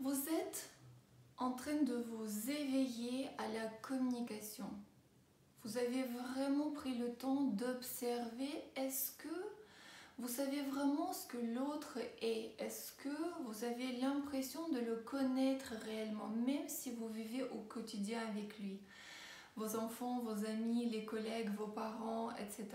Vous êtes en train de vous éveiller à la communication. Vous avez vraiment pris le temps d'observer, est-ce que vous savez vraiment ce que l'autre est? Est-ce que vous avez l'impression de le connaître réellement, même si vous vivez au quotidien avec lui? Vos enfants, vos amis, les collègues, vos parents, etc.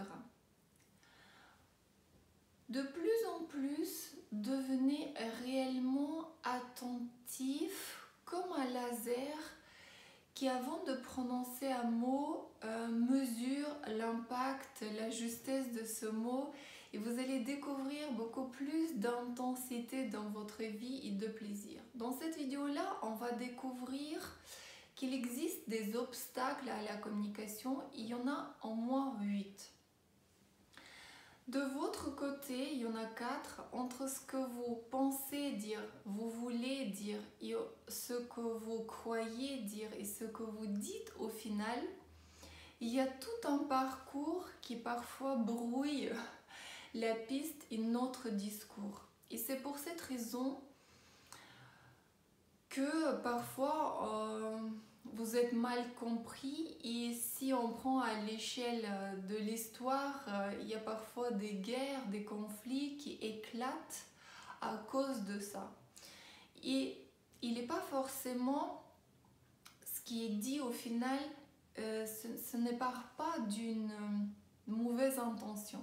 De plus en plus, devenez réellement attentif comme un laser qui, avant de prononcer un mot, mesure l'impact, la justesse de ce mot, et vous allez découvrir beaucoup plus d'intensité dans votre vie et de plaisir. Dans cette vidéo-là, on va découvrir qu'il existe des obstacles à la communication. Il y en a au moins 8. De votre côté, il y en a 4. Entre ce que vous pensez dire, vous voulez dire, et ce que vous croyez dire et ce que vous dites au final, il y a tout un parcours qui parfois brouille la piste et notre discours. Et c'est pour cette raison que parfois vous êtes mal compris, et si on prend à l'échelle de l'histoire, il y a parfois des guerres, des conflits qui éclatent à cause de ça. Et il n'est pas forcément ce qui est dit au final, ce ne part pas d'une mauvaise intention.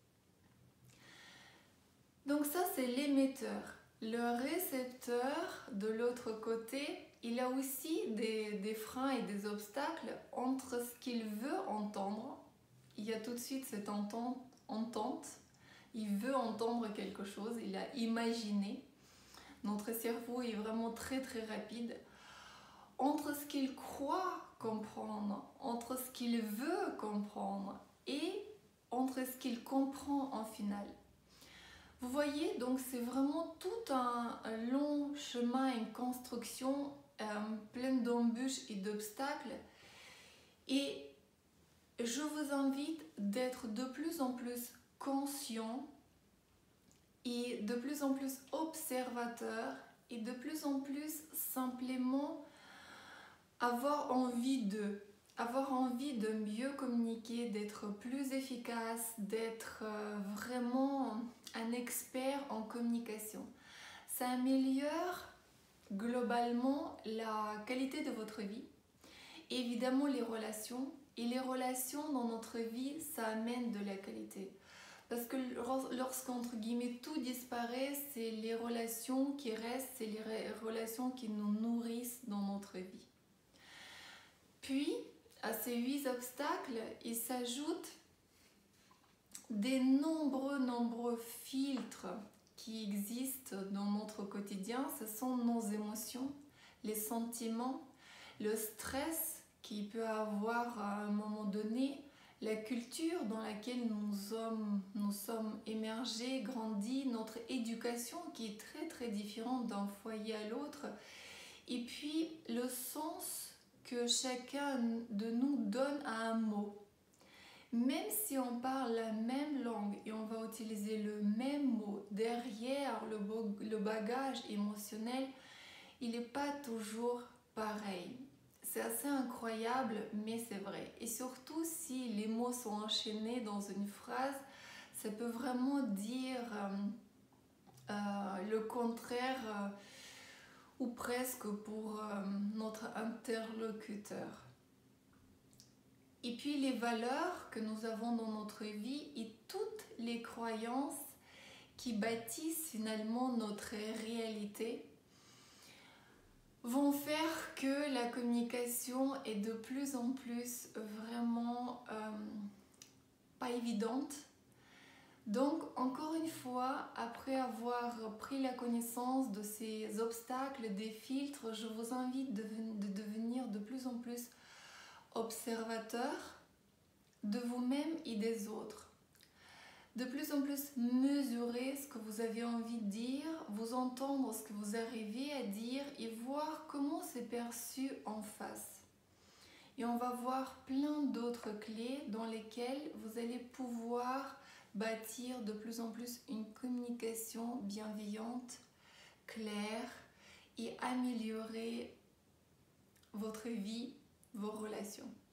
Donc ça, c'est l'émetteur. Le récepteur, de l'autre côté, il a aussi des freins et des obstacles entre ce qu'il veut entendre. Il y a tout de suite cette entente. Il veut entendre quelque chose, il a imaginé. Notre cerveau est vraiment très très rapide. Entre ce qu'il croit comprendre, entre ce qu'il veut comprendre et entre ce qu'il comprend en final. Vous voyez, donc c'est vraiment tout un long chemin, une construction pleine d'embûches et d'obstacles. Et je vous invite d'être de plus en plus conscient et de plus en plus observateur et de plus en plus simplement avoir envie de mieux communiquer, d'être plus efficace, d'être vraiment un expert en communication. Ça améliore globalement la qualité de votre vie, évidemment les relations, et les relations dans notre vie, ça amène de la qualité. Parce que lorsqu'entre guillemets tout disparaît, c'est les relations qui restent, c'est les relations qui nous nourrissent dans notre vie. Puis, à ces 8 obstacles, il s'ajoute des nombreux filtres qui existent dans notre quotidien. Ce sont nos émotions, les sentiments, le stress qu'il peut avoir à un moment donné, la culture dans laquelle nous sommes émergés, grandis, notre éducation qui est très très différente d'un foyer à l'autre, et puis le sens que chacun de nous donne à un mot. Même si on parle la même langue et on va utiliser le même mot, derrière le bagage émotionnel, il n'est pas toujours pareil. C'est assez incroyable, mais c'est vrai. Et surtout, si les mots sont enchaînés dans une phrase, ça peut vraiment dire le contraire ou presque pour notre interlocuteur. Et puis les valeurs que nous avons dans notre vie et toutes les croyances qui bâtissent finalement notre réalité vont faire que la communication est de plus en plus vraiment pas évidente. Donc, encore une fois, après avoir pris la connaissance de ces obstacles, des filtres, je vous invite de devenir de plus en plus observateur de vous-même et des autres. De plus en plus mesurer ce que vous avez envie de dire, vous entendre ce que vous arrivez à dire et voir comment c'est perçu en face. Et on va voir plein d'autres clés dans lesquelles vous allez pouvoir bâtir de plus en plus une communication bienveillante, claire et améliorer votre vie, vos relations.